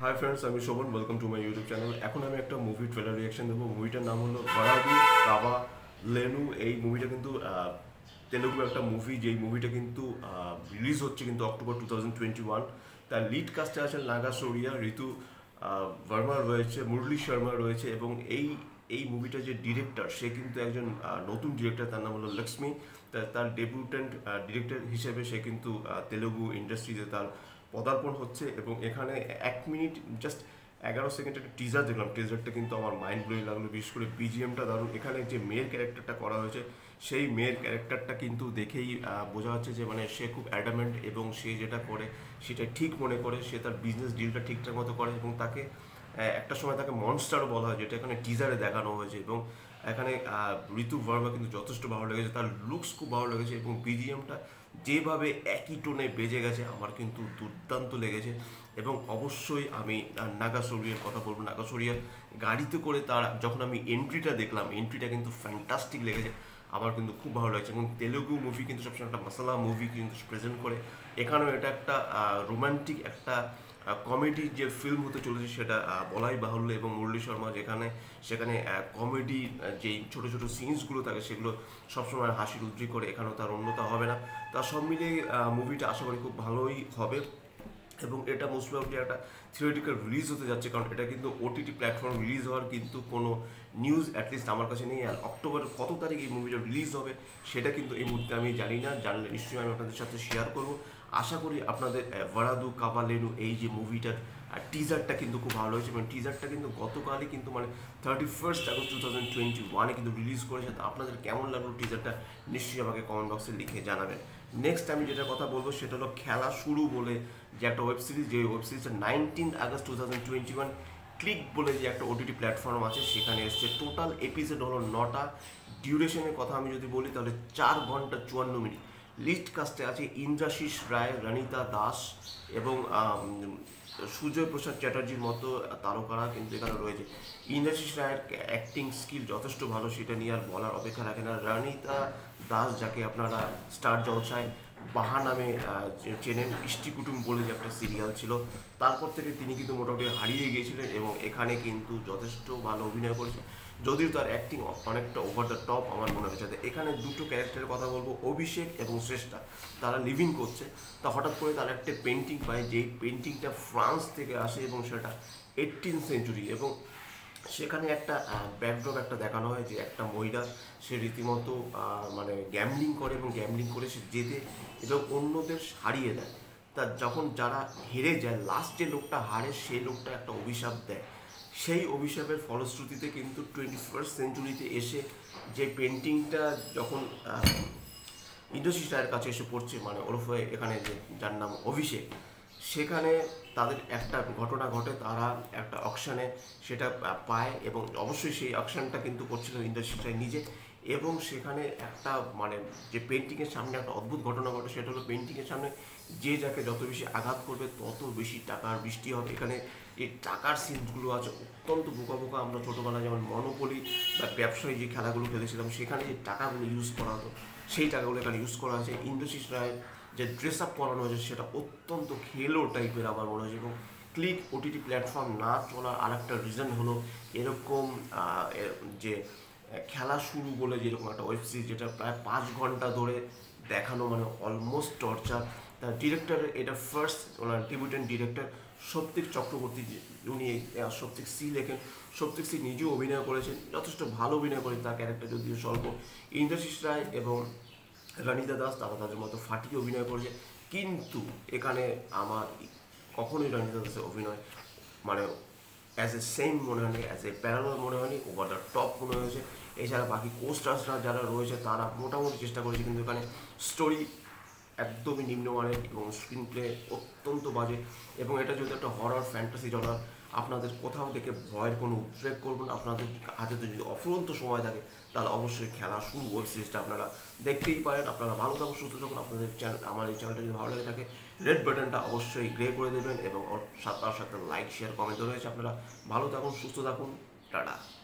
High friends, আমি Shovan. Welcome to my YouTube channel. এখন আমি একটা মুভি ট্রেলার রিয়াকশন দেবো। মুভিটার নাম হলো ভারাদু কাবা লেনু। এই মুভিটা কিন্তু তেলুগু একটা মুভি, যেই মুভিটা কিন্তু রিলিজ হচ্ছে কিন্তু অক্টোবর 2021। তার লিড কাস্টে আছেন নাগা শৌরিয়া, ঋতু ভার্মা রয়েছে, মুরলী শর্মা রয়েছে, এবং এই মুভিটা যে ডিরেক্টর, সে কিন্তু একজন নতুন ডিরেক্টর। তার নাম হলো লক্ষ্মী। তার ডেবিউটেন্ট ডিরেক্টর হিসেবে সে কিন্তু তেলুগু ইন্ডাস্ট্রিতে তার পদার্পণ হচ্ছে। এবং এখানে 1 মিনিট জাস্ট 11 সেকেন্ড একটা টিজার দেখলাম। টিজারটা কিন্তু আমার মাইন্ড ব্লোয়িং লাগলো, বিশেষ করে বিজিএমটা দারুণ। এখানে যে মেয়ের ক্যারেক্টারটা করা হয়েছে, সেই মেয়ের ক্যারেক্টারটা কিন্তু দেখেই বোঝা যাচ্ছে যে মানে সে খুব অ্যাডামেন্ট, এবং সে যেটা করে সেটা ঠিক মনে করে। সে তার বিজনেস ডিলটা ঠিকঠাক মতো করে, এবং তাকে একটা সময় তাকে মনস্টারও বলা হয়, যেটা এখানে টিজারে দেখানো হয়েছে। এবং এখানে ঋতু ভার্মা কিন্তু যথেষ্ট ভালো লেগেছে, তার লুকস খুব ভালো লেগেছে, এবং বিজিএমটা যেভাবে একই টোনে বেজে গেছে আমার কিন্তু দুর্দান্ত লেগেছে। এবং অবশ্যই আমি নাগা শৌরিয়ার কথা বলবো। নাগা শৌরিয়ার গাড়িতে করে তার যখন আমি এন্ট্রিটা দেখলাম, এন্ট্রিটা কিন্তু ফ্যান্টাস্টিক লেগেছে, আমার কিন্তু খুব ভালো লাগছে। এবং তেলুগু মুভি কিন্তু সবসময় একটা মশলা মুভি কিন্তু প্রেজেন্ট করে। এখানেও এটা একটা রোমান্টিক একটা কমেডি যে ফিল্ম হতে চলেছে সেটা বলাই বাহুল্য। এবং মুরলী শর্মা সেখানে কমেডি যেই ছোটো ছোটো সিনসগুলো থাকে সেগুলো সবসময় হাসির উদ্রেক করে, এখানেও তার অন্যতা হবে না। তা সব মিলিয়ে মুভিটা আশা করি খুব ভালোই হবে। এবং এটা মোস্ট প্রবাবলি একটা থিওরিটিক্যাল রিলিজ হতে যাচ্ছে, কারণ এটা কিন্তু ওটিটি প্ল্যাটফর্ম রিলিজ হওয়ার কিন্তু কোনো নিউজ অ্যাটলিস্ট আমার কাছে নেই। আর অক্টোবর কত তারিখ এই মুভিটা রিলিজ হবে সেটা কিন্তু এই মুহূর্তে আমি জানি না। জানলে নিশ্চয়ই আমি আপনাদের সাথে শেয়ার করব। আশা করি আপনাদের ভারাদু কাবালেনু এই যে মুভিটার টিজারটা কিন্তু খুব ভালো হয়েছে। এবং টিজারটা কিন্তু গতকালই কিন্তু মানে 31 আগস্ট 2021 কিন্তু রিলিজ করেছে। তো আপনাদের কেমন লাগলো টিজারটা নিশ্চয়ই আমাকে কমেন্ট বক্সে লিখে জানাবেন। নেক্সট আমি যেটা কথা বলবো সেটা হলো খেলা শুরু বলে যে একটা ওয়েব সিরিজ, যে ওয়েব সিরিজটা 19 আগস্ট 2021 ক্লিক বলে যে একটা ওটিটি প্ল্যাটফর্ম আছে সেখানে এসছে। টোটাল এপিসোড হলো 9টা। ডিউরেশনের কথা আমি যদি বলি তাহলে 4 ঘন্টা 54 মিনিট। লিস্ট কাস্টে আছে ইন্দ্রাশিস রায়, রণিতা দাস এবং সুজয় প্রসাদ চ্যাটার্জির মতো তারকারা কিন্তু এখানে রয়েছে। ইন্দ্রাশিস রায়ের অ্যাক্টিং স্কিল যথেষ্ট ভালো, সেটা নিয়ে আর বলার অপেক্ষা রাখে না। রণিতা দাস, যাকে আপনারা স্টার জলসায় বাহা নামে চেনেন, ইষ্টি কুটুম বলে যে একটা সিরিয়াল ছিল, তারপর থেকে তিনি কিন্তু মোটামুটি হারিয়ে গিয়েছিলেন, এবং এখানে কিন্তু যথেষ্ট ভালো অভিনয় করেছে, যদিও তার অ্যাক্টিং অনেকটা ওভার দ্য টপ আমার মনে হয়েছে। এখানে দুটো ক্যারেক্টারের কথা বলবো, অভিষেক এবং শ্রেষ্ঠা। তারা লিভিং করছে, তা হঠাৎ করে তারা একটা পেন্টিং পায়, যেই পেন্টিংটা ফ্রান্স থেকে আসে, এবং সেটা 18th সেঞ্চুরি। এবং সেখানে একটা ব্যাকড্রপ একটা দেখানো হয় যে একটা মহিলা, সে রীতিমতো মানে গ্যামলিং করে, এবং গ্যামলিং করে সে জেতে এবং অন্যদের হারিয়ে দেয়। তা যখন যারা হেরে যায়, লাস্ট যে লোকটা হারে সেই লোকটা একটা অভিশাপ দেয়। সেই অভিশাপের ফলশ্রুতিতে কিন্তু 21st সেঞ্চুরিতে এসে যে পেন্টিংটা যখন ইন্দ্রশিস রায়ের কাছে এসে পড়ছে, মানে ওরফে এখানে যে যার নাম অভিষেক, সেখানে তাদের একটা ঘটনা ঘটে, তারা একটা অকশানে সেটা পায়, এবং অবশ্যই সেই অকশানটা কিন্তু করছিল ইন্দ্রশিস রায় নিজে। এবং সেখানে একটা মানে যে পেন্টিংয়ের সামনে একটা অদ্ভুত ঘটনা ঘটে, সেটা হলো পেন্টিংয়ের সামনে যে যাকে যত বেশি আঘাত করবে তত বেশি টাকার বৃষ্টি হবে। এখানে এই টাকার সিনগুলো আছে অত্যন্ত বোকা বোকা। আমরা ছোটোবেলায় যেমন মনোপলি বা ব্যবসায়ী যে খেলাগুলো খেলেছিলাম, সেখানে যে টাকাগুলো ইউজ করা হতো সেই টাকাগুলো এখানে ইউজ করা হয়েছে। ইন্দ্রশিস রায়ের যে ড্রেস আপ করানো হয়েছে সেটা অত্যন্ত খেলো টাইপের আমার মনে হয়েছে। এবং ক্লিক ওটিটি প্ল্যাটফর্ম না চলার আরেকটা রিজন হলো এরকম যে খেলা শুরু বলে যেরকম একটা ওয়েব সিরিজ, যেটা প্রায় 5 ঘন্টা ধরে দেখানো, মানে অলমোস্ট টর্চার। তার ডিরেক্টরের এটা ফার্স্ট ওনার ডেবিউটেন্ট ডিরেক্টর সৌপ্তিক চক্রবর্তী, উনি সৌপ্তিক সি লেখেন। সৌপ্তিক সি নিজেও অভিনয় করেছেন, যথেষ্ট ভালো অভিনয় করেন, তার ক্যারেক্টার যদিও স্বল্প। ইন্দ্রশিস রায় এবং রণিতা দাস তারা তাদের মতো ফাটিয়ে অভিনয় করেছে, কিন্তু এখানে আমার কখনোই রণিতা দাসের অভিনয় মানে অ্যাজ এ সেম মনে হয়নি, অ্যাজ এ প্যারালাল মনে হয়নি, ওভার দ্য টপ মনে হয়েছে। এছাড়া বাকি কোস্টার্সরা যারা রয়েছে তারা মোটামুটি চেষ্টা করেছে, কিন্তু এখানে স্টোরি একদমই নিম্নমানের, এবং স্ক্রিন প্লে অত্যন্ত বাজে। এবং এটা যদি একটা হরর ফ্যান্টাসি জনার, আপনাদের কোথাও থেকে ভয়ের কোনো উদ্রেক করবেন। আপনাদের হাতে যদি অফুরন্ত সময় থাকে তাহলে অবশ্যই খেলা শুরু ওয়েব সিরিজটা আপনারা দেখতেই পারেন। আপনারা ভালো থাকুন, সুস্থ থাকুন। আপনাদের চ্যানেল, আমার এই চ্যানেলটা যদি ভালো লেগে থাকে, রেড বাটনটা অবশ্যই গ্রে করে দেবেন, এবং তার সাথে লাইক শেয়ার কমেন্টও রয়েছে। আপনারা ভালো থাকুন, সুস্থ থাকুন, টাটা।